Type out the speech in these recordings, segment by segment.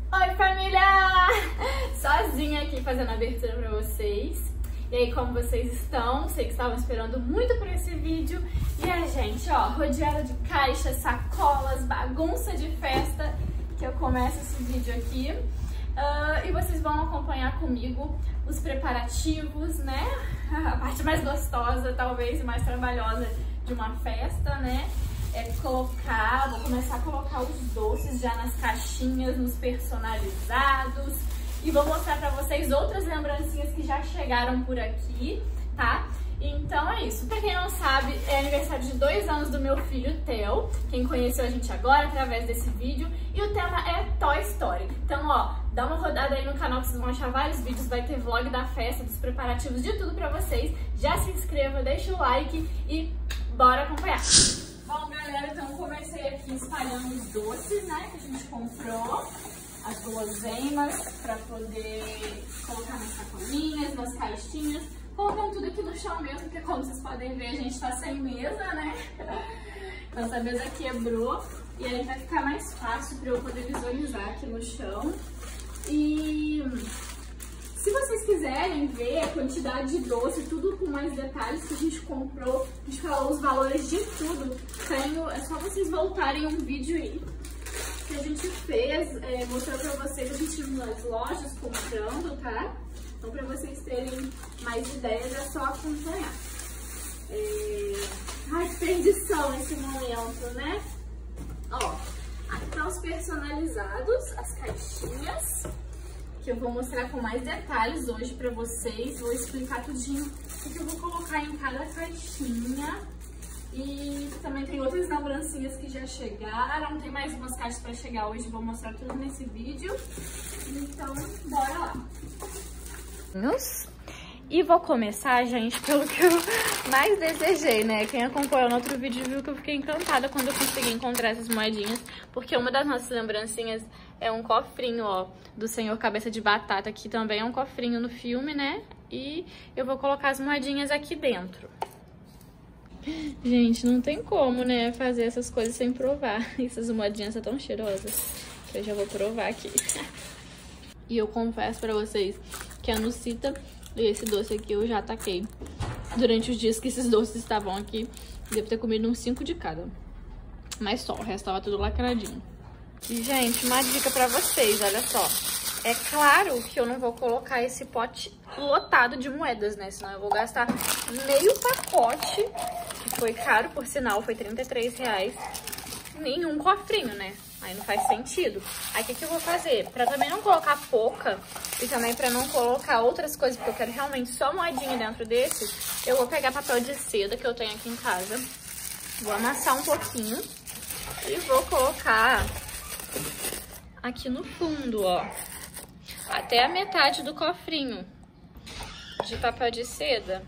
Oi, família! Sozinha aqui fazendo a abertura pra vocês. E aí, como vocês estão? Sei que estavam esperando muito por esse vídeo. E a gente, ó, rodeada de caixas, sacolas, bagunça de festa, que eu começo esse vídeo aqui. E vocês vão acompanhar comigo os preparativos, né? A parte mais gostosa, talvez, e mais trabalhosa de uma festa, né? Vou começar a colocar os doces já nas caixinhas, nos personalizados. E vou mostrar pra vocês outras lembrancinhas que já chegaram por aqui, tá? Então é isso. Pra quem não sabe, é aniversário de 2 anos do meu filho, Theo. Quem conheceu a gente agora através desse vídeo. E o tema é Toy Story. Então, ó, dá uma rodada aí no canal que vocês vão achar vários vídeos. Vai ter vlog da festa, dos preparativos, de tudo pra vocês. Já se inscreva, deixa o like e bora acompanhar. Bom, galera, então comecei aqui espalhando os doces, né, que a gente comprou. As guloseimas pra poder colocar nas sacolinhas, nas caixinhas. Colocando tudo aqui no chão mesmo, porque como vocês podem ver, a gente tá sem mesa, né? Então essa mesa quebrou e aí vai ficar mais fácil pra eu poder visualizar aqui no chão. E se vocês quiserem ver a quantidade de doce, tudo com mais detalhes que a gente comprou, a gente falou os valores de tudo, é só vocês voltarem um vídeo aí que a gente fez, mostrando pra vocês, a gente indo nas lojas comprando, tá? Então pra vocês terem mais ideias é só acompanhar. Ai, que perdição esse momento, né? Ó, aqui tá os personalizados, as caixinhas, que eu vou mostrar com mais detalhes hoje pra vocês. Vou explicar tudinho o que eu vou colocar em cada caixinha. E também tem outras lembrancinhas que já chegaram. Tem mais umas caixas pra chegar hoje, vou mostrar tudo nesse vídeo. Então, bora lá! E vou começar, gente, pelo que eu mais desejei, né? Quem acompanhou no outro vídeo viu que eu fiquei encantada quando eu consegui encontrar essas moedinhas. Porque uma das nossas lembrancinhas é um cofrinho, ó, do Senhor Cabeça de Batata, que também é um cofrinho no filme, né? E eu vou colocar as moedinhas aqui dentro. Gente, não tem como, né, fazer essas coisas sem provar. Essas moedinhas são tão cheirosas que eu já vou provar aqui. E eu confesso pra vocês que a Nucita e esse doce aqui eu já ataquei. Durante os dias que esses doces estavam aqui, devo ter comido uns 5 de cada. Mas só, o resto tava tudo lacradinho. E, gente, uma dica pra vocês, olha só. É claro que eu não vou colocar esse pote lotado de moedas, né? Senão eu vou gastar meio pacote, que foi caro, por sinal, foi R$33. Nenhum cofrinho, né? Aí não faz sentido. Aí o que eu vou fazer? Pra também não colocar pouca e também pra não colocar outras coisas, porque eu quero realmente só moedinha dentro desse, eu vou pegar papel de seda que eu tenho aqui em casa. Vou amassar um pouquinho e vou colocar aqui no fundo, ó. Até a metade do cofrinho de papel de seda.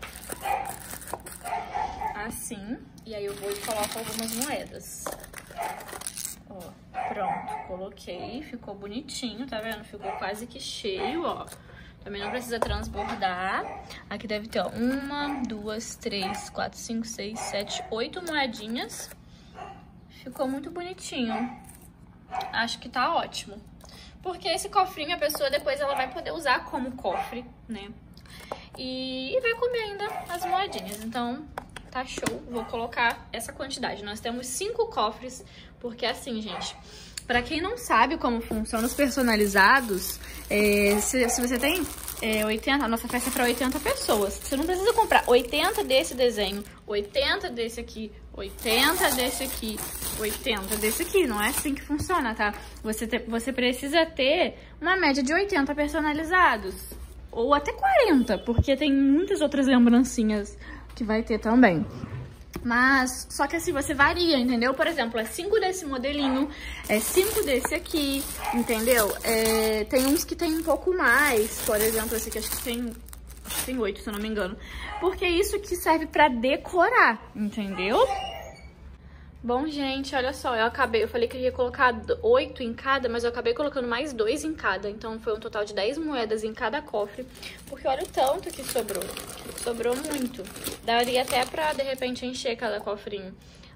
Assim. E aí eu vou e coloco algumas moedas. Ó, pronto. Coloquei. Ficou bonitinho, tá vendo? Ficou quase que cheio, ó. Também não precisa transbordar. Aqui deve ter, ó, 1, 2, 3, 4, 5, 6, 7, 8 moedinhas. Ficou muito bonitinho. Acho que tá ótimo. Porque esse cofrinho, a pessoa depois ela vai poder usar como cofre, né? E vai comer ainda as moedinhas. Então, tá show. Vou colocar essa quantidade. Nós temos 5 cofres, porque assim, gente, pra quem não sabe como funcionam os personalizados, se você tem 80, a nossa festa é pra 80 pessoas. Você não precisa comprar 80 desse desenho, 80 desse aqui, 80 desse aqui, 80 desse aqui. Não é assim que funciona, tá? Você precisa ter uma média de 80 personalizados. Ou até 40, porque tem muitas outras lembrancinhas que vai ter também. Mas, só que assim, você varia, entendeu? Por exemplo, é 5 desse modelinho, é 5 desse aqui, entendeu? Tem uns que tem um pouco mais, por exemplo, esse aqui acho que tem 8, se eu não me engano. Porque é isso que serve pra decorar, entendeu? Bom, gente, olha só, eu falei que eu ia colocar 8 em cada, mas eu acabei colocando mais 2 em cada. Então foi um total de 10 moedas em cada cofre, porque olha o tanto que sobrou. Sobrou muito. Daria até pra, de repente, encher cada cofrinho.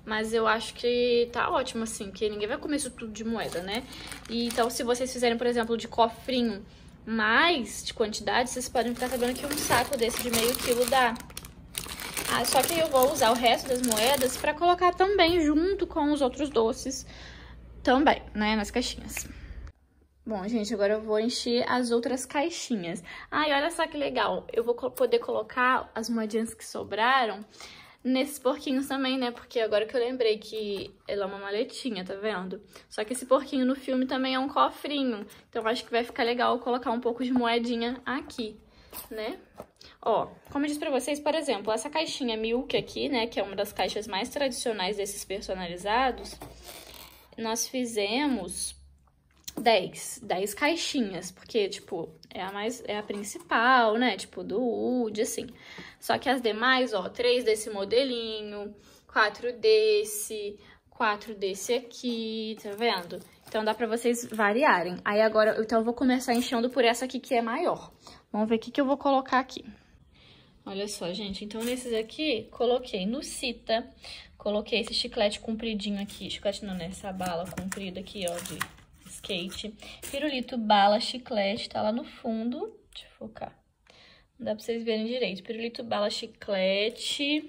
Mas eu acho que tá ótimo, assim, porque ninguém vai comer isso tudo de moeda, né? E, então, se vocês fizerem, por exemplo, de cofrinho mais de quantidade, vocês podem ficar sabendo que um saco desse de meio quilo dá. Ah, só que eu vou usar o resto das moedas pra colocar também junto com os outros doces também, né, nas caixinhas. Bom, gente, agora eu vou encher as outras caixinhas. Ai, olha só que legal. Eu vou poder colocar as moedinhas que sobraram nesses porquinhos também, né? Porque agora que eu lembrei que ela é uma maletinha, tá vendo? Só que esse porquinho no filme também é um cofrinho. Então, acho que vai ficar legal colocar um pouco de moedinha aqui, né? Ó, como eu disse pra vocês, por exemplo, essa caixinha Milk aqui, né? Que é uma das caixas mais tradicionais desses personalizados. Nós fizemos 10 caixinhas, porque, tipo, é a principal, né? Tipo, do Woody, assim. Só que as demais, ó, 3 desse modelinho, 4 desse, 4 desse aqui, tá vendo? Então, dá pra vocês variarem. Aí, agora, então, eu vou começar enchendo por essa aqui, que é maior. Vamos ver o que eu vou colocar aqui. Olha só, gente. Então, nesses aqui, coloquei Nucita, coloquei esse chiclete compridinho aqui. Chiclete não, né? Essa bala comprida aqui, ó, de skate. Pirulito bala chiclete, tá lá no fundo. Deixa eu focar. Não dá pra vocês verem direito. Pirulito bala chiclete.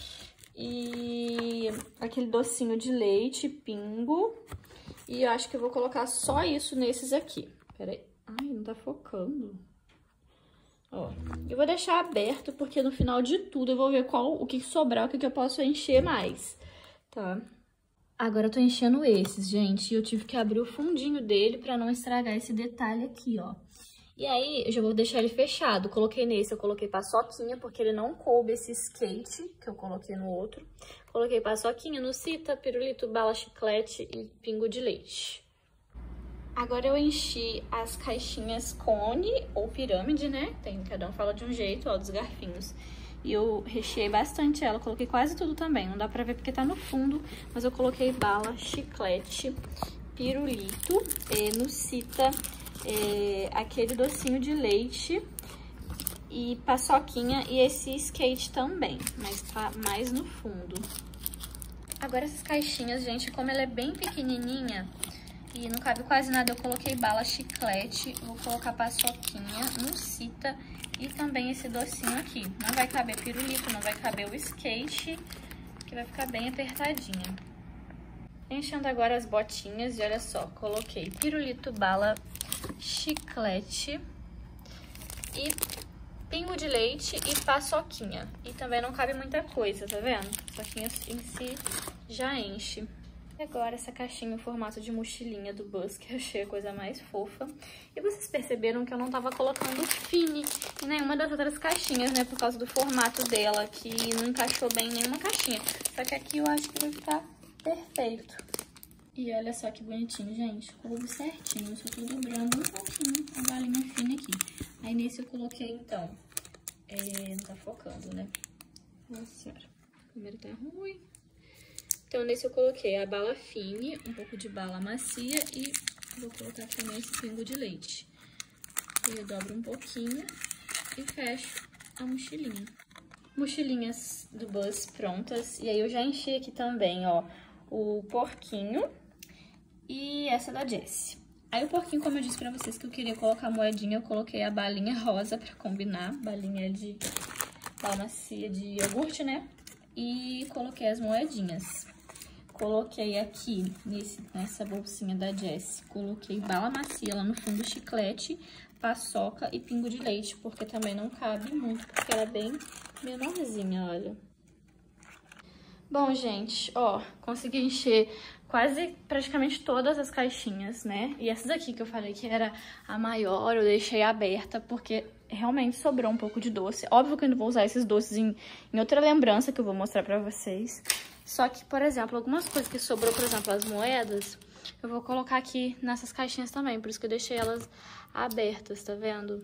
E aquele docinho de leite, pingo. E eu acho que eu vou colocar só isso nesses aqui. Pera aí. Ai, não tá focando. Ó, eu vou deixar aberto, porque no final de tudo eu vou ver o que sobrar, o que eu posso encher mais, tá? Agora eu tô enchendo esses, gente, e eu tive que abrir o fundinho dele pra não estragar esse detalhe aqui, ó. E aí, eu já vou deixar ele fechado. Coloquei nesse, eu coloquei paçoquinha, porque ele não coube esse skate que eu coloquei no outro. Coloquei paçoquinha, Nucita, pirulito, bala, chiclete e pingo de leite. Agora eu enchi as caixinhas cone ou pirâmide, né? Cada um fala de um jeito, ó, dos garfinhos. E eu recheei bastante ela, coloquei quase tudo também. Não dá pra ver porque tá no fundo, mas eu coloquei bala, chiclete, pirulito, Nucita, aquele docinho de leite e paçoquinha e esse skate também, mas tá mais no fundo. Agora essas caixinhas, gente, como ela é bem pequenininha e não cabe quase nada, eu coloquei bala, chiclete, vou colocar paçoquinha, Nucita e também esse docinho aqui. Não vai caber pirulito, não vai caber o skate, que vai ficar bem apertadinha. Enchendo agora as botinhas e olha só, coloquei pirulito, bala, chiclete e pingo de leite e paçoquinha. E também não cabe muita coisa, tá vendo? A paçoquinha em si já enche. E agora essa caixinha em formato de mochilinha do Buzz, que eu achei a coisa mais fofa. E vocês perceberam que eu não tava colocando Fini em nenhuma das outras caixinhas, né? Por causa do formato dela, que não encaixou bem em nenhuma caixinha. Só que aqui eu acho que vai ficar perfeito. E olha só que bonitinho, gente. Coube certinho. Eu só tô dobrando um pouquinho a balinha fina aqui. Aí nesse eu coloquei, então... não tá focando, né? Nossa senhora. A câmera tá ruim. Então, nesse eu coloquei a bala fine, um pouco de bala macia e vou colocar também esse pingo de leite. Eu dobro um pouquinho e fecho a mochilinha. Mochilinhas do Buzz prontas. E aí eu já enchi aqui também, ó, o porquinho e essa da Jessie. Aí o porquinho, como eu disse pra vocês que eu queria colocar moedinha, eu coloquei a balinha rosa pra combinar. Balinha de bala macia de iogurte, né? E coloquei as moedinhas. Coloquei aqui, nessa bolsinha da Jessie, coloquei bala macia lá no fundo, chiclete, paçoca e pingo de leite, porque também não cabe muito, porque ela é bem menorzinha, olha. Bom, gente, ó, consegui encher quase praticamente todas as caixinhas, né? E essas aqui que eu falei que era a maior, eu deixei aberta, porque realmente sobrou um pouco de doce. Óbvio que eu não vou usar esses doces em outra lembrança que eu vou mostrar pra vocês. Só que, por exemplo, algumas coisas que sobrou, por exemplo, as moedas, eu vou colocar aqui nessas caixinhas também. Por isso que eu deixei elas abertas, tá vendo?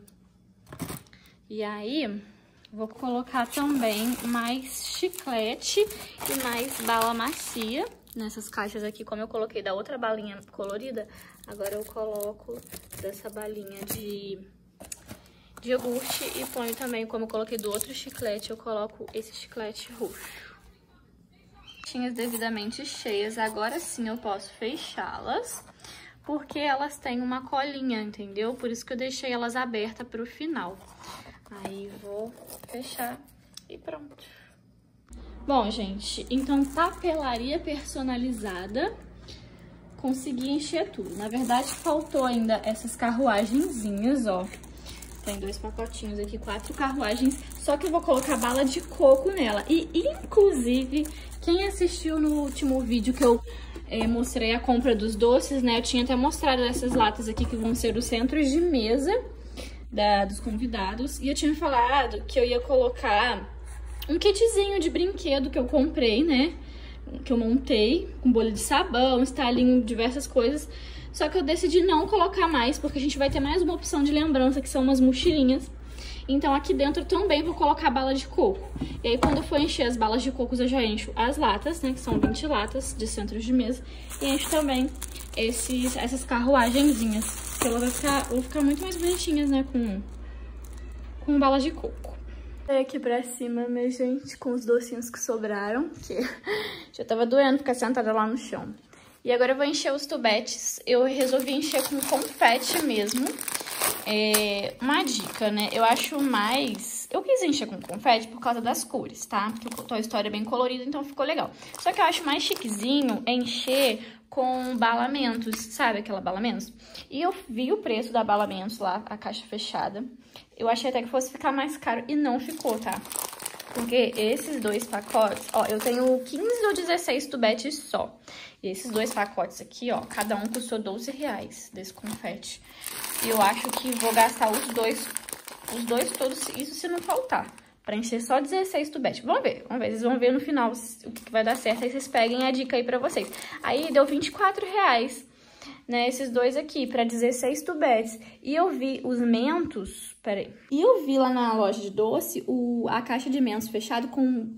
E aí, vou colocar também mais chiclete e mais bala macia nessas caixas aqui. Como eu coloquei da outra balinha colorida, agora eu coloco dessa balinha de iogurte e ponho também, como eu coloquei do outro chiclete, eu coloco esse chiclete roxo. Devidamente cheias, agora sim eu posso fechá-las, porque elas têm uma colinha, entendeu? Por isso que eu deixei elas abertas pro final. Aí vou fechar e pronto. Bom, gente, então papelaria personalizada, consegui encher tudo. Na verdade, faltou ainda essas carruagenzinhas, ó. Tem 2 pacotinhos aqui, 4 carruagens, só que eu vou colocar bala de coco nela. E, inclusive, quem assistiu no último vídeo que eu mostrei a compra dos doces, né? Eu tinha até mostrado essas latas aqui que vão ser os centros de mesa dos convidados. E eu tinha falado que eu ia colocar um kitzinho de brinquedo que eu comprei, né? Que eu montei, com bolha de sabão, estalinho, diversas coisas. Só que eu decidi não colocar mais, porque a gente vai ter mais uma opção de lembrança, que são umas mochilinhas. Então aqui dentro também vou colocar bala de coco. E aí quando eu for encher as balas de coco, eu já encho as latas, né, que são 20 latas de centros de mesa. E encho também essas carruagenzinhas, que elas vão ficar muito mais bonitinhas, né, com balas de coco. Aqui pra cima, minha gente, com os docinhos que sobraram, que já tava doendo ficar sentada lá no chão. E agora eu vou encher os tubetes. Eu resolvi encher com confete mesmo. Uma dica, né? Eu acho mais... Eu quis encher com confete por causa das cores, tá? Porque o Toy Story é bem colorido, então ficou legal. Só que eu acho mais chiquezinho encher com balamentos, sabe aquela balamentos? E eu vi o preço da balamentos lá, a caixa fechada. Eu achei até que fosse ficar mais caro e não ficou, tá? Porque esses 2 pacotes, ó, eu tenho 15 ou 16 tubetes só. E esses 2 pacotes aqui, ó, cada um custou R$12 desse confete. E eu acho que vou gastar os dois todos, isso se não faltar, pra encher só 16 tubetes. Vamos ver, vocês vão ver no final o que vai dar certo, aí vocês peguem a dica aí pra vocês. Aí deu R$24, né, esses 2 aqui, pra 16 tubetes. E eu vi os mentos, peraí. E eu vi lá na loja de doce a caixa de mentos fechado com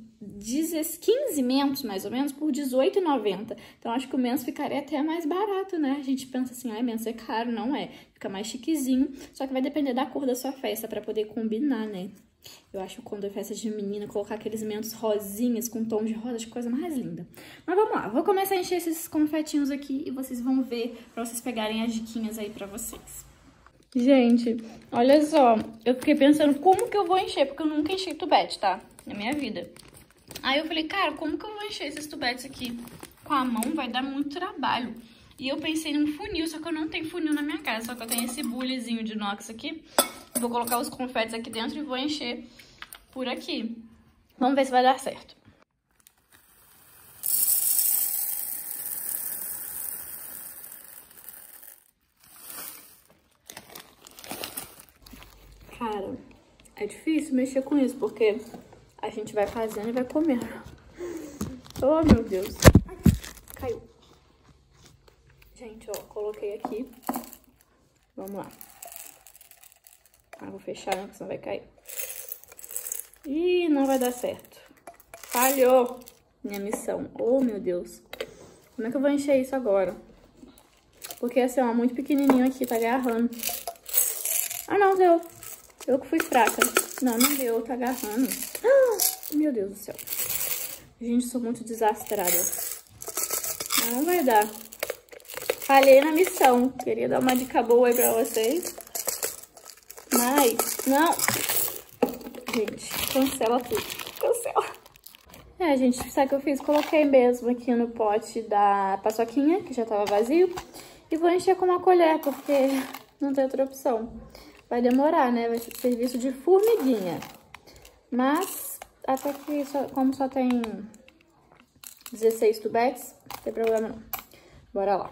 15 mentos, mais ou menos, por R$18,90. Então, acho que o mentos ficaria até mais barato, né? A gente pensa assim, ai, mentos é caro. Não é. Fica mais chiquezinho. Só que vai depender da cor da sua festa pra poder combinar, né? Eu acho que quando é festa de menina, colocar aqueles mentos rosinhas com tom de rosa, acho que coisa mais linda. Mas vamos lá, vou começar a encher esses confetinhos aqui e vocês vão ver pra vocês pegarem as diquinhas aí pra vocês. Gente, olha só, eu fiquei pensando como que eu vou encher, porque eu nunca enchi tubete, tá? Na minha vida. Aí eu falei, cara, como que eu vou encher esses tubetes aqui? Com a mão vai dar muito trabalho. E eu pensei num funil, só que eu não tenho funil na minha casa, só que eu tenho esse bulezinho de inox aqui. Vou colocar os confetes aqui dentro e vou encher por aqui. Vamos ver se vai dar certo. Cara, é difícil mexer com isso, porque a gente vai fazendo e vai comendo. Oh, meu Deus. Caiu. Gente, ó, coloquei aqui. Vamos lá. Ah, vou fechar, né, porque senão vai cair. Ih, não vai dar certo. Falhou minha missão. Oh, meu Deus. Como é que eu vou encher isso agora? Porque, assim, ó, muito pequenininho aqui, tá agarrando. Ah, não, deu. Eu que fui fraca. Não, não deu, tá agarrando. Ah, meu Deus do céu. Gente, sou muito desastrada. Não vai dar. Falhei na missão. Queria dar uma dica boa aí pra vocês. Mas, não. Gente, cancela tudo. Cancela. Gente, sabe o que eu fiz? Coloquei mesmo aqui no pote da paçoquinha, que já tava vazio. E vou encher com uma colher, porque não tem outra opção. Vai demorar, né? Vai ser serviço de formiguinha. Mas, até que, como só tem 16 tubetes, não tem problema não. Bora lá.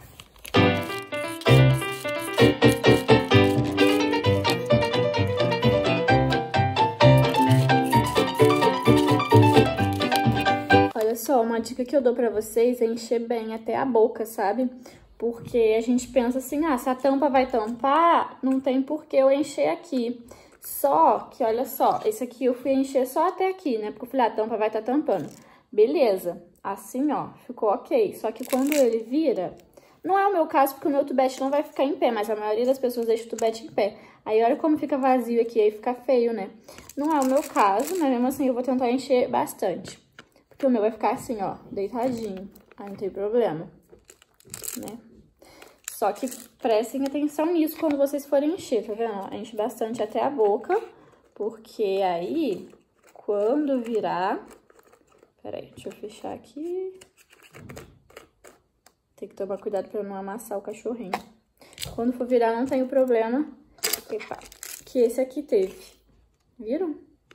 Olha só, uma dica que eu dou pra vocês é encher bem até a boca, sabe? Porque a gente pensa assim, ah, se a tampa vai tampar, não tem por que eu encher aqui. Só que, olha só, esse aqui eu fui encher só até aqui, né? Porque eu falei, a tampa vai estar tampando. Beleza, assim, ó, ficou ok. Só que quando ele vira, não é o meu caso, porque o meu tubete não vai ficar em pé, mas a maioria das pessoas deixa o tubete em pé. Aí olha como fica vazio aqui, aí fica feio, né? Não é o meu caso, mas mesmo assim eu vou tentar encher bastante. Porque o meu vai ficar assim, ó, deitadinho. Aí não tem problema, né? Só que prestem atenção nisso quando vocês forem encher, tá vendo? Enche bastante até a boca, porque aí, quando virar... Peraí, deixa eu fechar aqui. Tem que tomar cuidado pra não amassar o cachorrinho. Quando for virar, não tem o problema que esse aqui teve. Viram?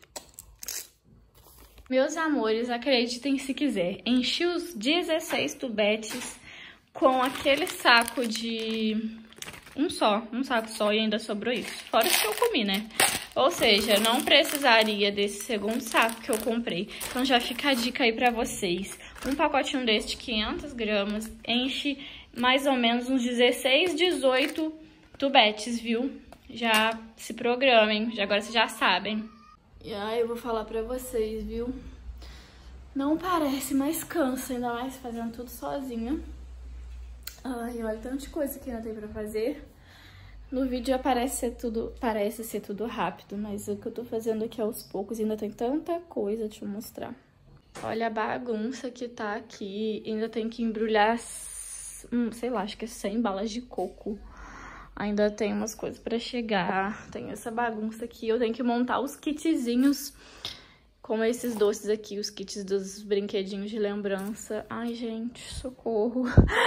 Meus amores, acreditem se quiser. Enchi os 16 tubetes com aquele saco de... um saco só, e ainda sobrou isso. Fora os que eu comi, né? Ou seja, não precisaria desse segundo saco que eu comprei. Então já fica a dica aí pra vocês. Um pacotinho desse de 500 gramas enche mais ou menos uns 16, 18 tubetes, viu? Já se programem, agora vocês já sabem. E aí eu vou falar pra vocês, viu? Não parece, mas cansa, ainda mais fazendo tudo sozinha. Ai, olha, tanta coisa que ainda tem pra fazer. No vídeo parece ser tudo rápido, mas o que eu tô fazendo aqui aos poucos ainda tem tanta coisa, deixa eu mostrar. Olha a bagunça que tá aqui, ainda tem que embrulhar, sei lá, acho que é 100 balas de coco. Ainda tem umas coisas pra chegar, tem essa bagunça aqui, eu tenho que montar os kitzinhos, como esses doces aqui, os kits dos brinquedinhos de lembrança. Ai, gente, socorro.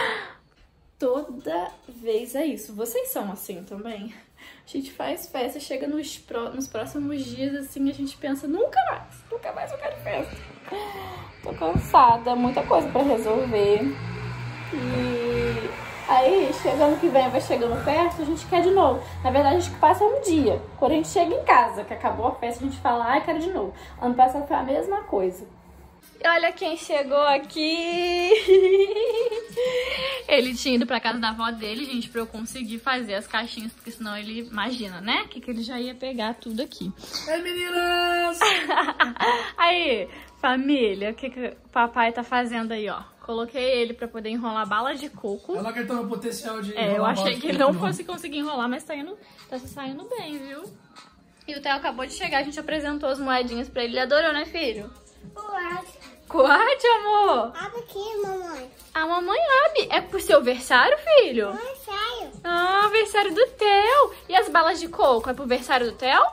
Toda vez é isso. Vocês são assim também? A gente faz festa, chega nos próximos dias, assim, a gente pensa, nunca mais eu quero festa. Tô cansada, muita coisa pra resolver. E aí, chegando que vem, vai chegando perto, a gente quer de novo. Na verdade, a gente passa um dia. Quando a gente chega em casa, que acabou a festa, a gente fala, ai, quero de novo. Ano passado foi a mesma coisa. E olha quem chegou aqui! Ele tinha ido pra casa da avó dele, gente, pra eu conseguir fazer as caixinhas, porque senão ele imagina, né? Que ele já ia pegar tudo aqui. Ei, meninas! Aí, família, o que o papai tá fazendo aí, ó? Coloquei ele pra poder enrolar bala de coco. Ela acreditou no potencial de enrolar. Eu achei que ele não fosse conseguir enrolar, mas tá saindo bem, viu? E o Theo acabou de chegar, a gente apresentou as moedinhas pra ele. Ele adorou, né, filho? Coate, amor? Abre aqui, mamãe. A mamãe abre. É pro seu versário, filho? Versário. Ah, versário do Theo. E as balas de coco? É pro versário do Theo?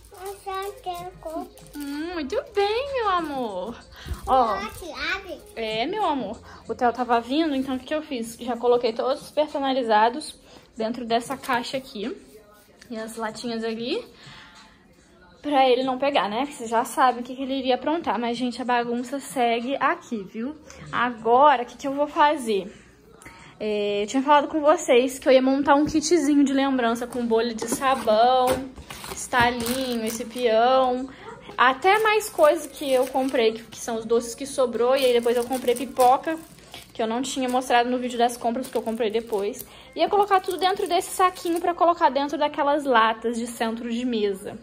Muito bem, meu amor. Ó, Abre. é, meu amor. O Theo tava vindo, então o que eu fiz? Já coloquei todos os personalizados dentro dessa caixa aqui. E as latinhas ali. Pra ele não pegar, né? Porque vocês já sabem o que ele iria aprontar. Mas, gente, a bagunça segue aqui, viu? Agora, o que eu vou fazer? Eu tinha falado com vocês que eu ia montar um kitzinho de lembrança com bolha de sabão, estalinho, esse peão. Até mais coisas que eu comprei, que são os doces que sobrou. E aí depois eu comprei pipoca, que eu não tinha mostrado no vídeo das compras, que eu comprei depois. Ia colocar tudo dentro desse saquinho pra colocar dentro daquelas latas de centro de mesa.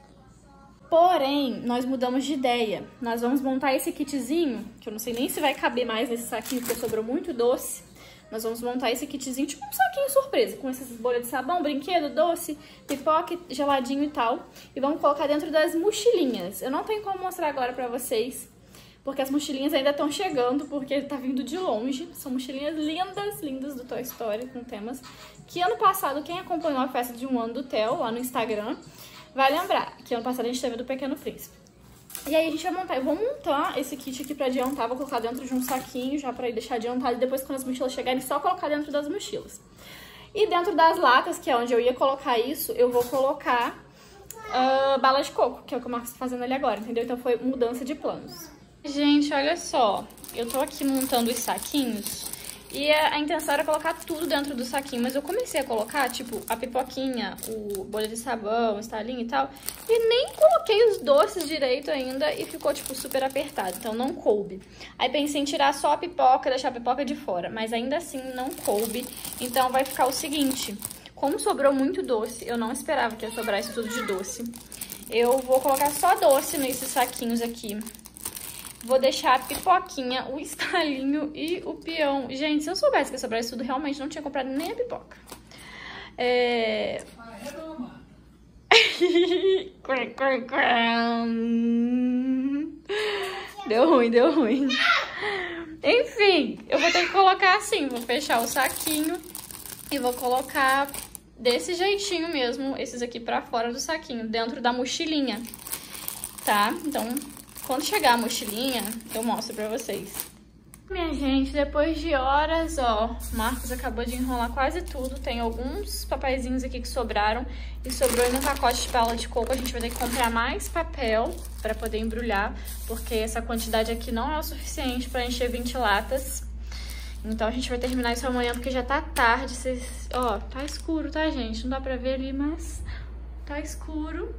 Porém, nós mudamos de ideia. Nós vamos montar esse kitzinho, que eu não sei nem se vai caber mais nesse saquinho, porque sobrou muito doce. Nós vamos montar esse kitzinho, tipo um saquinho surpresa, com essas bolhas de sabão, brinquedo, doce, pipoca, geladinho e tal. E vamos colocar dentro das mochilinhas. Eu não tenho como mostrar agora pra vocês, porque as mochilinhas ainda estão chegando, porque tá vindo de longe. São mochilinhas lindas, lindas do Toy Story, com temas que ano passado, quem acompanhou a festa de 1 ano do Theo, lá no Instagram, vai lembrar que ano passado a gente teve do Pequeno Príncipe. E aí a gente vai montar, eu vou montar esse kit aqui pra adiantar, vou colocar dentro de um saquinho já pra deixar adiantado. E depois quando as mochilas chegarem, só colocar dentro das mochilas. E dentro das latas, que é onde eu ia colocar isso, eu vou colocar bala de coco, que é o que o Marcos tá fazendo ali agora, entendeu? Então foi mudança de planos. Gente, olha só, eu tô aqui montando os saquinhos. E a intenção era colocar tudo dentro do saquinho, mas eu comecei a colocar, tipo, a pipoquinha, o bolha de sabão, o estalinho e tal, e nem coloquei os doces direito ainda e ficou, tipo, super apertado, então não coube. Aí pensei em tirar só a pipoca, deixar a pipoca de fora, mas ainda assim não coube, então vai ficar o seguinte, como sobrou muito doce, eu não esperava que ia sobrar isso tudo de doce, eu vou colocar só doce nesses saquinhos aqui. Vou deixar a pipoquinha, o estalinho e o peão. Gente, se eu soubesse que ia sobrar isso tudo, realmente não tinha comprado nem a pipoca. Deu ruim. Enfim, eu vou ter que colocar assim, vou fechar o saquinho e vou colocar desse jeitinho mesmo, esses aqui pra fora do saquinho, dentro da mochilinha, tá? Então, quando chegar a mochilinha, eu mostro pra vocês. Minha gente, depois de horas, ó, o Marcos acabou de enrolar quase tudo. Tem alguns papeizinhos aqui que sobraram e sobrou aí no pacote de bala de coco. A gente vai ter que comprar mais papel pra poder embrulhar, porque essa quantidade aqui não é o suficiente pra encher 20 latas. Então a gente vai terminar isso amanhã, porque já tá tarde. Vocês... Ó, tá escuro, tá, gente? Não dá pra ver ali, mas tá escuro.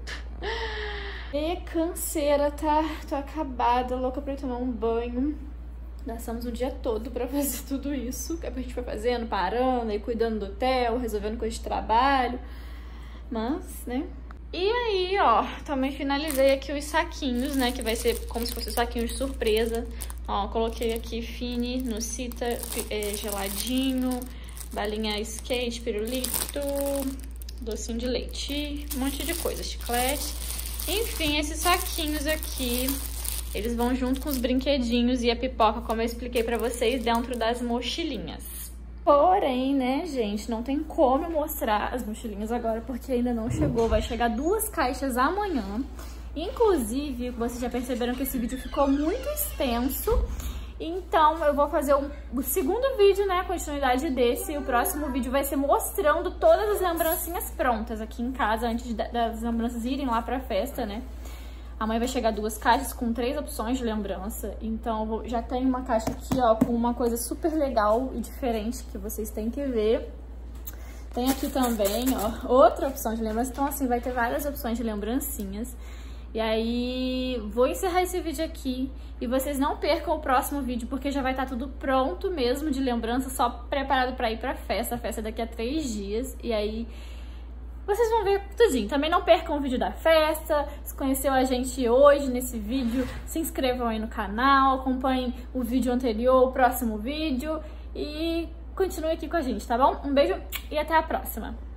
E canseira, tá? Tô acabada, louca pra ir tomar um banho. Gastamos o dia todo pra fazer tudo isso. Que a gente foi fazendo, parando, aí cuidando do hotel, resolvendo coisas de trabalho. Mas, né? E aí, ó, também finalizei aqui os saquinhos, né? Que vai ser como se fosse um saquinho de surpresa. Ó, coloquei aqui Fini, Nucita, geladinho, balinha skate, pirulito, docinho de leite, um monte de coisa, chiclete. Enfim, esses saquinhos aqui, eles vão junto com os brinquedinhos e a pipoca, como eu expliquei pra vocês, dentro das mochilinhas. Porém, né, gente, não tem como eu mostrar as mochilinhas agora, porque ainda não chegou. Vai chegar 2 caixas amanhã. Inclusive, vocês já perceberam que esse vídeo ficou muito extenso. Então, eu vou fazer o segundo vídeo, né, a continuidade desse. E o próximo vídeo vai ser mostrando todas as lembrancinhas prontas aqui em casa, antes das lembranças irem lá pra festa, né. Amanhã vai chegar 2 caixas com 3 opções de lembrança. Então, já tem uma caixa aqui, ó, com uma coisa super legal e diferente que vocês têm que ver. Tem aqui também, ó, outra opção de lembrança. Então, assim, vai ter várias opções de lembrancinhas. E aí, vou encerrar esse vídeo aqui. E vocês não percam o próximo vídeo, porque já vai estar tudo pronto mesmo de lembrança, só preparado pra ir pra festa. A festa é daqui a 3 dias. E aí... vocês vão ver tudinho. Também não percam o vídeo da festa. Se conheceu a gente hoje nesse vídeo, se inscrevam aí no canal, acompanhem o vídeo anterior, o próximo vídeo e continue aqui com a gente, tá bom? Um beijo e até a próxima!